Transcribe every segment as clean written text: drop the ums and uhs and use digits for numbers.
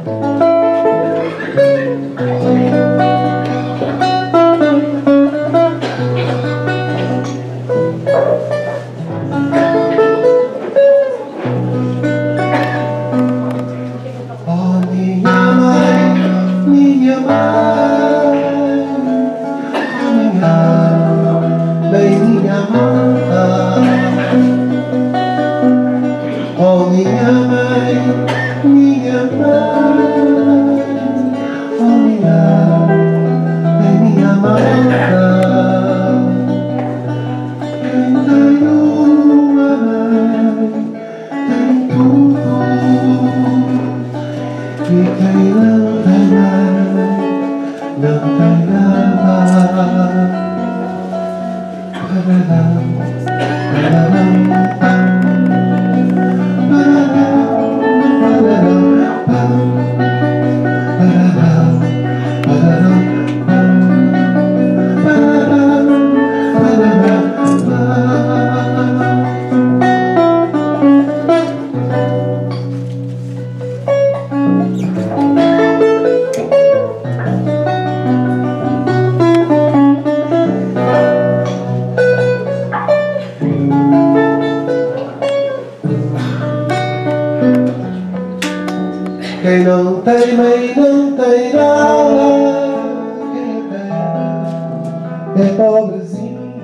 Quem não tem mãe não tem nada, quem é pobrezinho.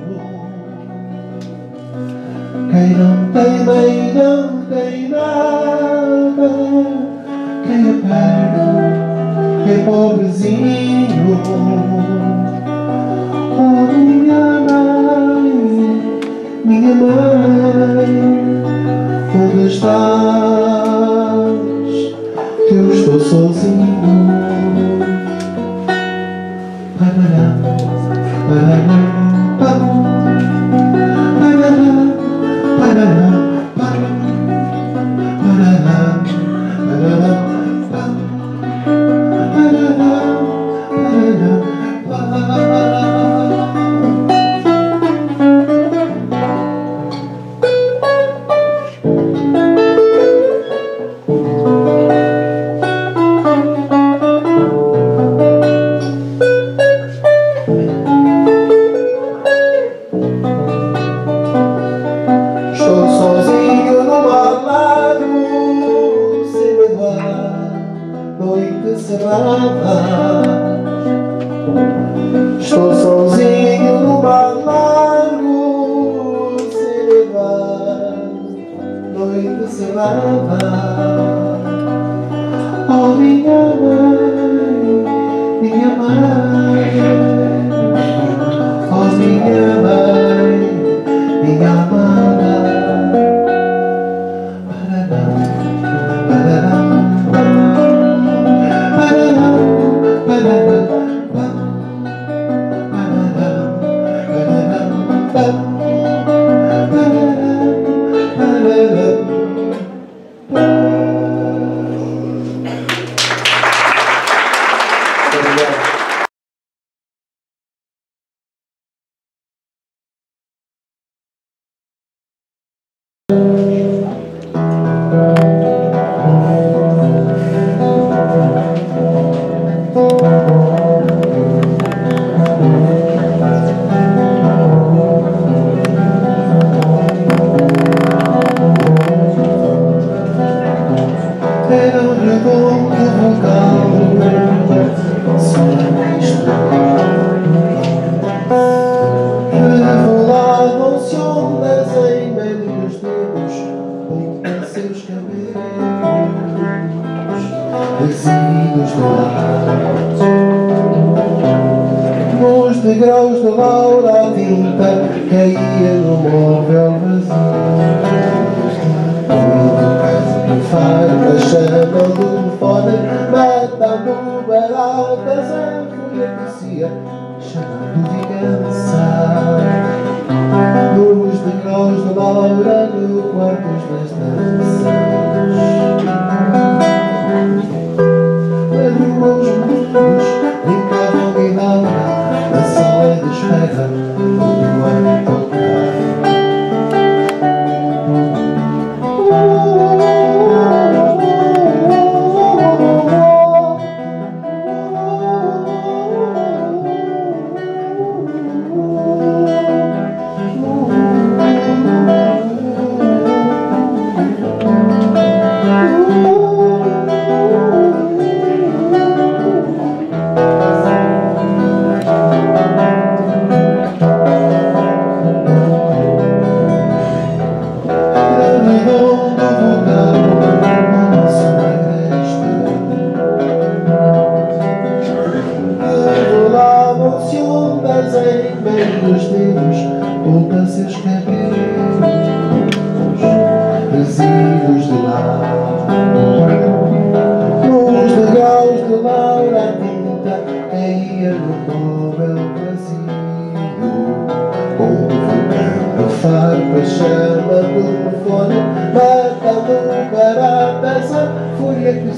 Quem não tem mãe não tem nada, quem é pobrezinho. Oh, minha mãe, onde estás? Eu estou sozinho. Parará, parará, parará, parará, parará, parará, estou sozinho numa lago, sem medo à noite cerrada. Estou sozinho numa lago, sem medo à noite cerrada. Oh, minha mãe, oh, minha mãe, minha amada. Era um redondo vogal, revelavam-se ondas em meio dos dedos, em seus cabelos, resíduos dourados. Nos degraus de laura a tinta caía no móvel vazio. A chama do telefone, matando baratas, a fúria crescia, chamando vingança. Nos degraus de Laura, no quarto das danças, na rua os meninos brincavam e Laura, na sala de espera, do ano tocar.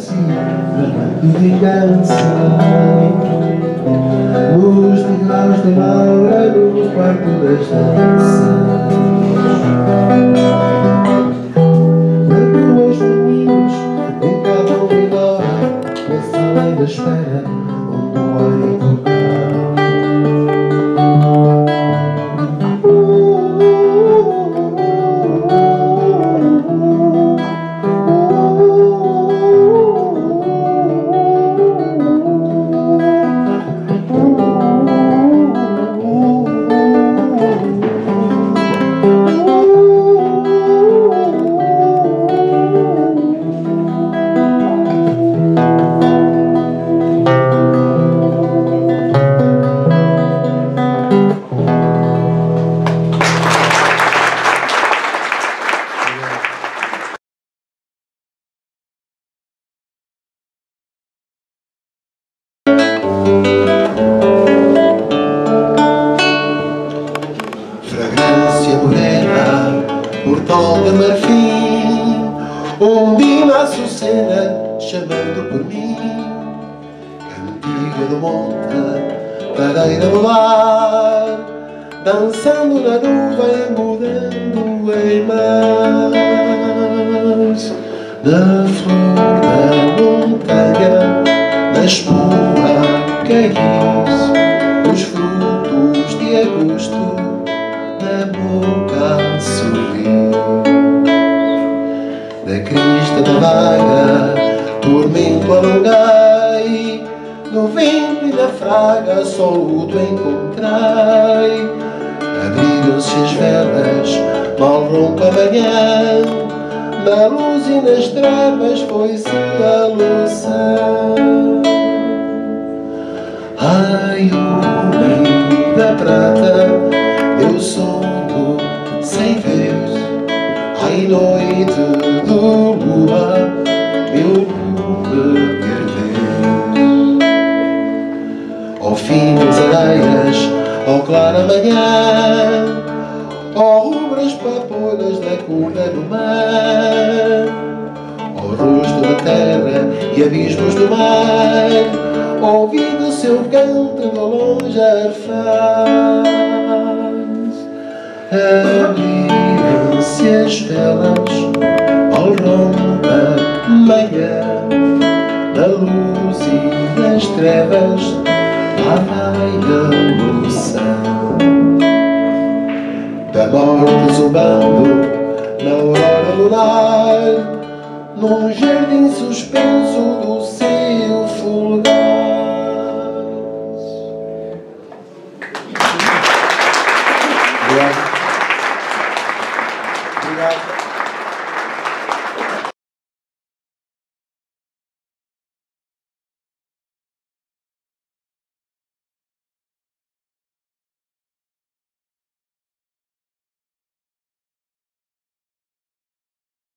si, tramando vingança. Luz de graus de laura no quarto das danças. Lembro os meninos que brincavam em hora na sala de espera onde o ar tocava. Fragrância morena, portal de marfim, onde na Açucena chamando por mim. Cantiga do monte, tareira do lar, dançando na nuvem, mudando em mares. Da flor da montanha, da espuma caís, os frutos de agosto na boca a sorrir. Da crista da vaga, tormento alongai, no vento e na fraga só luto encontrei. Abrigam-se as velas, mal rompe a manhã, na luz e nas trevas foi-se a loção. Ai, o brilho da prata, eu sonho sem vez. Ai, noite de lua, meu perder vez. Ao fim das areias, ao claro amanhã, ó rubras papoilas da cuna do mar, ao rosto da terra e abismos do mar, ouvindo seu canto de longe arfaz. Abriram-se as velas ao rompe a manhã, na luz e nas trevas lá vai a loção. Da morte zumbando na aurora lunar, num jardim suspenso do seu fulgar.